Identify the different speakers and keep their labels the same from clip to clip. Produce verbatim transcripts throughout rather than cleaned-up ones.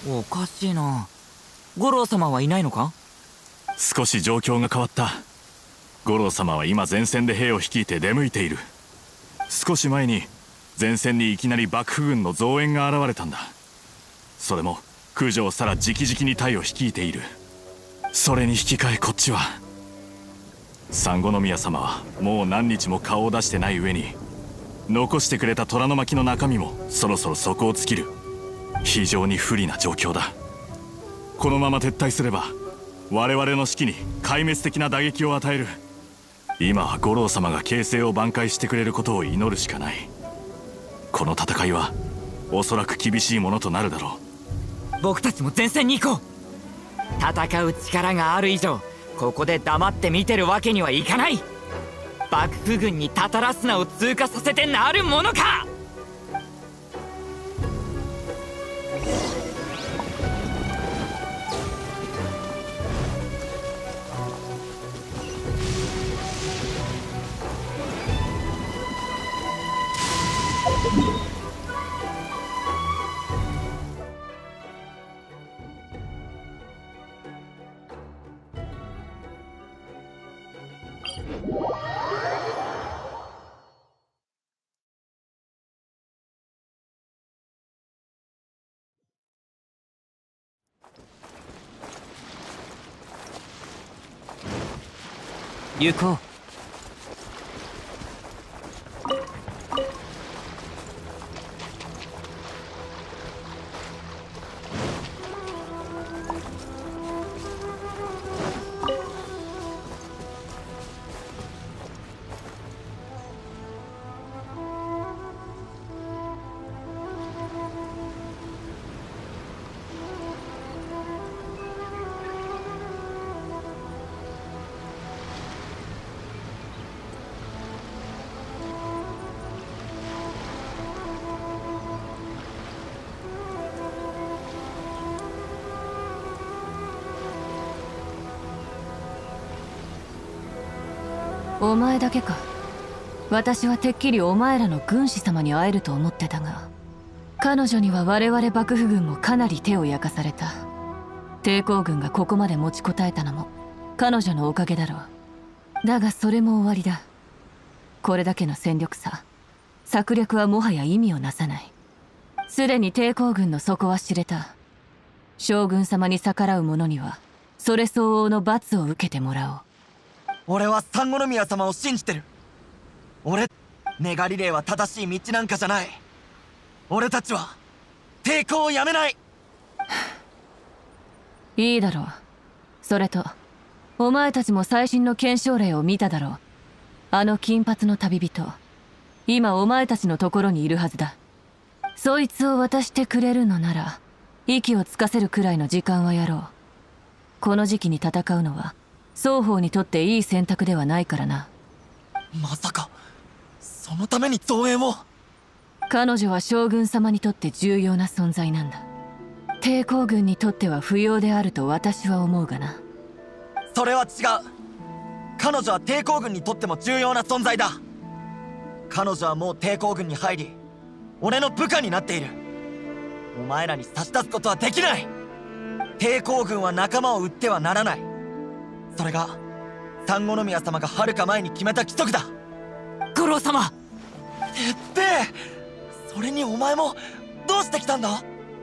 Speaker 1: おかしいな。五郎様はいないのか？
Speaker 2: 少し状況が変わった。五郎様は今前線で兵を率いて出向いている。少し前に前線にいきなり幕府軍の増援が現れたんだ。それも九条沙羅直々に隊を率いている。それに引き換えこっちは三五宮様はもう何日も顔を出してない上に、残してくれた虎の巻の中身もそろそろ底を尽きる。非常に不利な状況だ。このまま撤退すれば我々の士気に壊滅的な打撃を与える。今は五郎様が形勢を挽回してくれることを祈るしかない。この戦いはおそらく厳しいものとなるだろ
Speaker 1: う。僕たちも前線に行こう。戦う力がある以上、ここで黙って見てるわけにはいかない。幕府軍にタタラスナを通過させてなるものか。行こう。
Speaker 3: お前だけか。私はてっきりお前らの軍師様に会えると思ってたが、彼女には我々幕府軍もかなり手を焼かされた。抵抗軍がここまで持ちこたえたのも彼女のおかげだろう。だがそれも終わりだ。これだけの戦力差、策略はもはや意味をなさない。すでに抵抗軍の底は知れた。将軍様に逆らう者にはそれ相応の罰を受けてもらおう。
Speaker 4: 俺は三五宮様を信じてる。俺、ネガリレーは正しい道なんかじゃない。俺たちは抵抗をやめない。
Speaker 3: いいだろう。それとお前たちも最新の検証例を見ただろう。あの金髪の旅人、今お前たちのところにいるはずだ。そいつを渡してくれるのなら息をつかせるくらいの時間はやろう。この時期に戦うのは双方にとっていい選択ではないからな。
Speaker 4: まさかそのために増援を。
Speaker 3: 彼女は将軍様にとって重要な存在なんだ。抵抗軍にとっては不要であると私は思うがな。
Speaker 4: それは違う。彼女は抵抗軍にとっても重要な存在だ。彼女はもう抵抗軍に入り俺の部下になっている。お前らに差し出すことはできない。抵抗軍は仲間を売ってはならない。それが三五宮様がはるか前に決めた規則だ。
Speaker 1: 五郎様。
Speaker 4: てっぺえ、それにお前もどうしてきたんだ。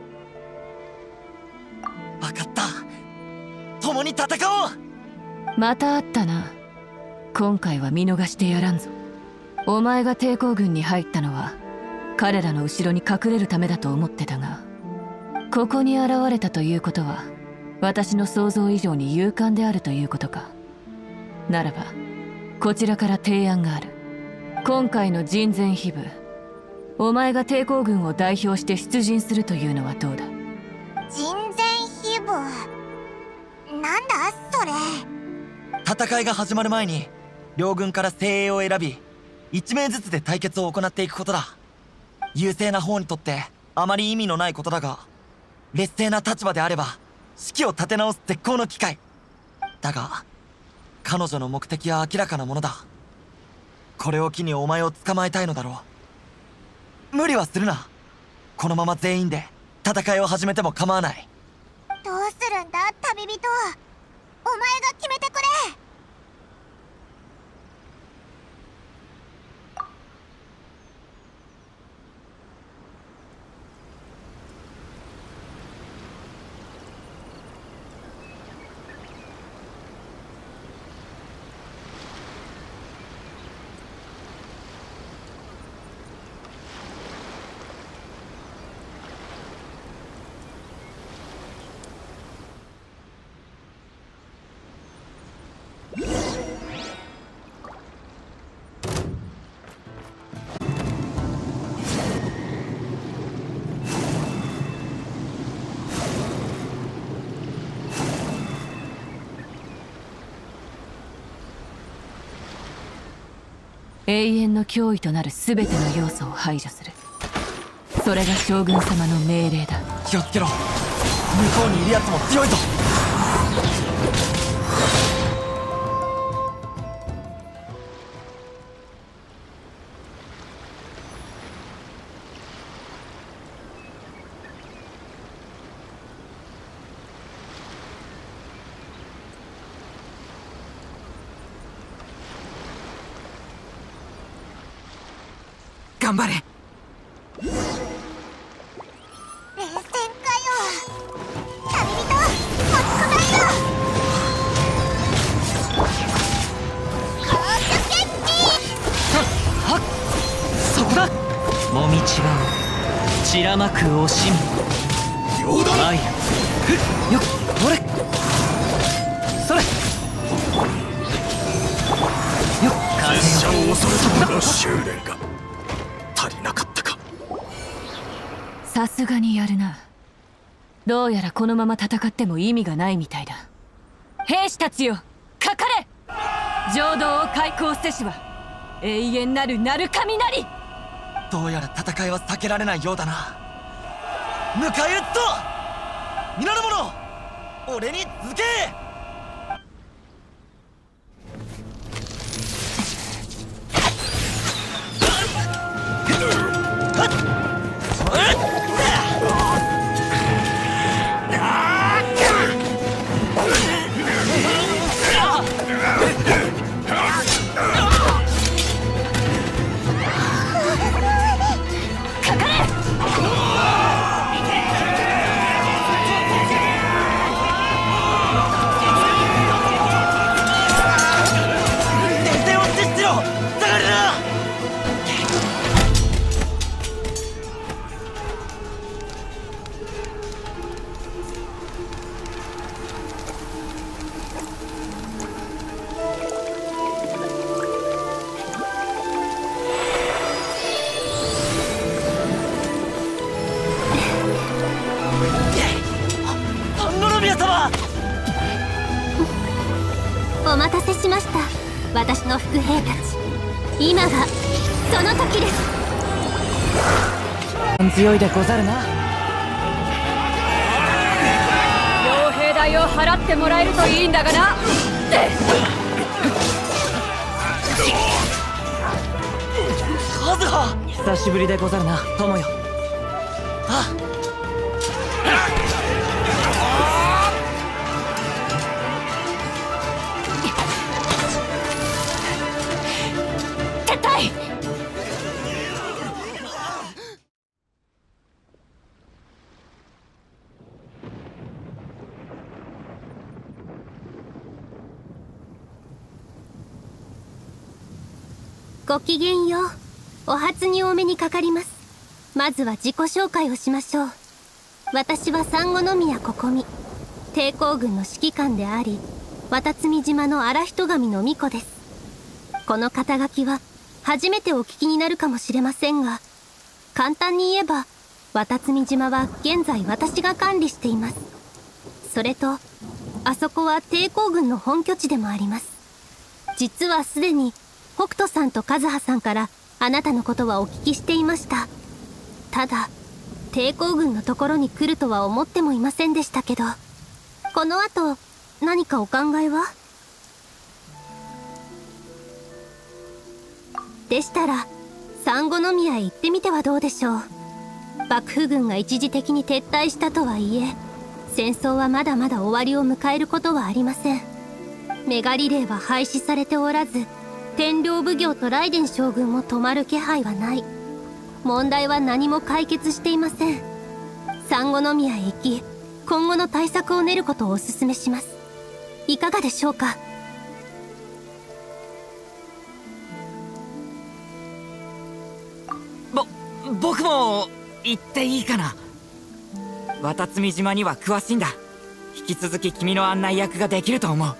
Speaker 4: 分かった、共に戦おう。
Speaker 3: また会ったな。今回は見逃してやらんぞ。お前が抵抗軍に入ったのは彼らの後ろに隠れるためだと思ってたが、ここに現れたということは私の想像以上に勇敢であるということか。ならばこちらから提案がある。今回の人前秘部、お前が抵抗軍を代表して出陣するというのはどうだ。
Speaker 5: 人前秘部、なんだそれ。
Speaker 4: 戦いが始まる前に両軍から精鋭を選びいち名ずつで対決を行っていくことだ。優勢な方にとってあまり意味のないことだが、劣勢な立場であれば士気を立て直す絶好の機会だが、彼女の目的は明らかなものだ。これを機にお前を捕まえたいのだろう。無理はするな。このまま全員で戦いを始めても構わない。
Speaker 5: どうするんだ旅人、お前が決めてくれ。
Speaker 3: 永遠の脅威となる全ての要素を排除する。それが将軍様の命令だ。
Speaker 4: 気をつけろ。向こうにいるやつも強いぞ。
Speaker 1: 頑張れ。
Speaker 5: 冷戦かよ。旅人、落ちこないよ。高所決起。
Speaker 6: はっ、そこだ。もみちばを散らまく惜しみ。ようだ。参る。ふっ、よっ、ほれ。それ。よっ、風を恐れたの修練が足りなかったか。
Speaker 3: さすがにやるな。どうやらこのまま戦っても意味がないみたいだ。兵士たちよ、かかれ。浄土を開口せしは永遠なる鳴神なり。
Speaker 4: どうやら戦いは避けられないようだな。迎え撃つぞ皆の者、俺に続け。
Speaker 7: お待たせしました、私の副兵たち。今がその時です。
Speaker 6: 強いでござるな。
Speaker 3: 傭兵代を払ってもらえるといいんだがな。
Speaker 4: カズハ、
Speaker 6: 久しぶりでござるな、友よ。
Speaker 4: あ
Speaker 3: 撤退。
Speaker 7: ごきげんよう。お初にお目にかかります。まずは自己紹介をしましょう。私は産後宮心美、抵抗軍の指揮官であり、渡積島の荒人神の巫女です。この肩書きは初めてお聞きになるかもしれませんが、簡単に言えば渡積島は現在私が管理しています。それとあそこは抵抗軍の本拠地でもあります。実はすでに北斗さんと和葉さんからあなたのことはお聞きしていました。ただ抵抗軍のところに来るとは思ってもいませんでしたけど、この後何かお考えは？でしたら産後宮へ行ってみてはどうでしょう。 幕府軍が一時的に撤退したとはいえ、戦争はまだまだ終わりを迎えることはありません。メガリレーは廃止されておらず、天領奉行とライデン将軍も止まる気配はない。問題は何も解決していません。産後宮へ行き、今後の対策を練ることをお勧めします。いかがでしょうか。
Speaker 1: ぼ僕も行っていいかな。渡積島には詳しいんだ。引き続き君の案内役ができると思う。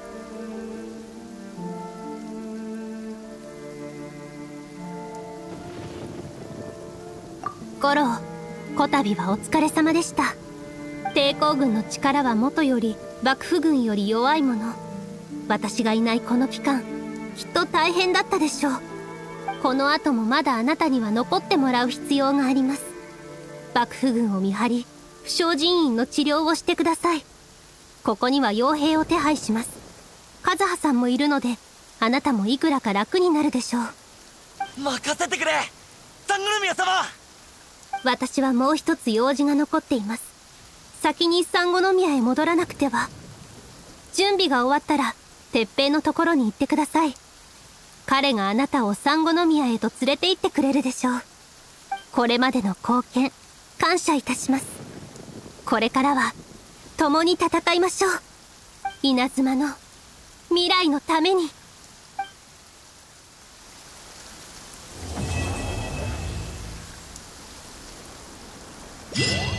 Speaker 7: 五郎、こたびはお疲れ様でした。抵抗軍の力はもとより幕府軍より弱いもの。私がいないこの期間、きっと大変だったでしょう。この後もまだあなたには残ってもらう必要があります。幕府軍を見張り、負傷人員の治療をしてください。ここには傭兵を手配します。和葉さんもいるので、あなたもいくらか楽になるでしょう。
Speaker 4: 任せてくれ、三宮様。
Speaker 7: 私はもう一つ用事が残っています。先に産後宮へ戻らなくては。準備が終わったら鉄平のところに行ってください。彼があなたを産後宮へと連れて行ってくれるでしょう。これまでの貢献、感謝いたします。これからは共に戦いましょう。稲妻の未来のために。
Speaker 4: Yeah!